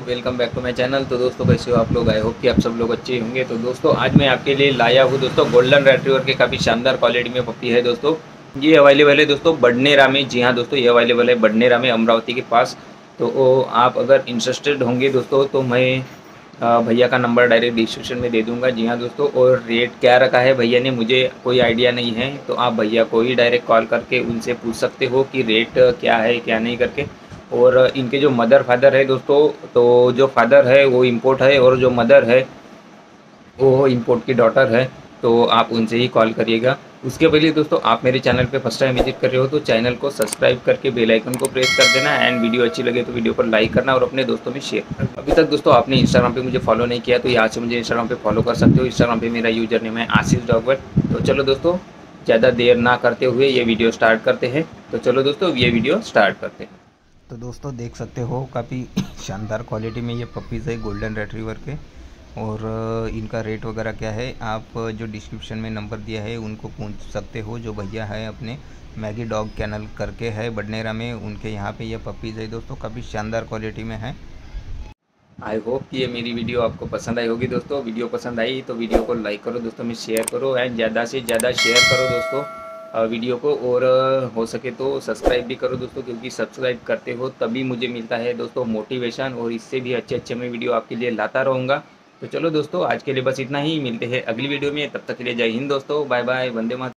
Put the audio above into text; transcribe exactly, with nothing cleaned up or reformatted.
Welcome back to my channel. तो दोस्तों कैसे हो आप लोग? आई होप कि आप सब लोग अच्छे होंगे। तो दोस्तों आज मैं आपके लिए लाया हूँ दोस्तों गोल्डन रेट्रीवर के काफ़ी शानदार क्वालिटी में पप्पी है दोस्तों। ये अवेलेबल है दोस्तों बडनेरा में। जी हाँ दोस्तों, ये अवेलेबल है बडनेरा में, अमरावती के पास। तो वो आप अगर इंटरेस्टेड होंगे दोस्तों तो मैं अ, भैया का नंबर डायरेक्ट डिस्क्रिप्शन में दे दूंगा। जी हाँ दोस्तों, और रेट क्या रखा है भैया ने मुझे कोई आइडिया नहीं है, तो आप भैया को ही डायरेक्ट कॉल करके उनसे पूछ सकते हो कि रेट क्या है क्या नहीं करके। और इनके जो मदर फादर है दोस्तों, तो जो फादर है वो इम्पोर्ट है और जो मदर है वो इम्पोर्ट की डॉटर है। तो आप उनसे ही कॉल करिएगा। उसके पहले दोस्तों आप मेरे चैनल पे फर्स्ट टाइम विजिट कर रहे हो तो चैनल को सब्सक्राइब करके बेल आइकन को प्रेस कर देना। एंड वीडियो अच्छी लगे तो वीडियो को लाइक करना और अपने दोस्तों में शेयर करना। अभी तक दोस्तों आपने इंस्टाग्राम पे मुझे फॉलो नहीं किया तो यहाँ से मुझे इंस्टाग्राम पे फॉलो कर सकते हो। इंस्टाग्राम पे मेरा यूजर नेम है आशीष डॉगवर। तो चलो दोस्तों, ज़्यादा देर ना करते हुए ये वीडियो स्टार्ट करते हैं। तो चलो दोस्तों ये वीडियो स्टार्ट करते हैं। तो दोस्तों देख सकते हो काफ़ी शानदार क्वालिटी में ये पपीज़ है गोल्डन रेट्रीवर के। और इनका रेट वगैरह क्या है आप जो डिस्क्रिप्शन में नंबर दिया है उनको पूछ सकते हो। जो भैया है अपने मैगी डॉग कैनल करके है बडनेरा में, उनके यहाँ पे ये पपीज़ है दोस्तों, काफ़ी शानदार क्वालिटी में है। आई होप कि ये मेरी वीडियो आपको पसंद आई होगी दोस्तों। वीडियो पसंद आई तो वीडियो को लाइक करो दोस्तों में, शेयर करो एंड ज़्यादा से ज़्यादा शेयर करो दोस्तों अ, वीडियो को। और अ, हो सके तो सब्सक्राइब भी करो दोस्तों, क्योंकि सब्सक्राइब करते हो तभी मुझे मिलता है दोस्तों मोटिवेशन, और इससे भी अच्छे अच्छे मैं वीडियो आपके लिए लाता रहूँगा। तो चलो दोस्तों आज के लिए बस इतना ही, मिलते हैं अगली वीडियो में। तब तक के लिए जय हिंद दोस्तों, बाय बाय, वंदे मातरम।